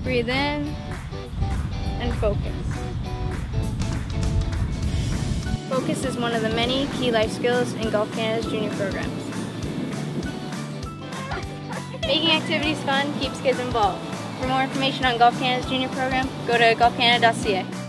Breathe in and focus. Focus is one of the many key life skills in Golf Canada's junior programs. Making activities fun keeps kids involved. For more information on Golf Canada's junior program, go to golfcanada.ca.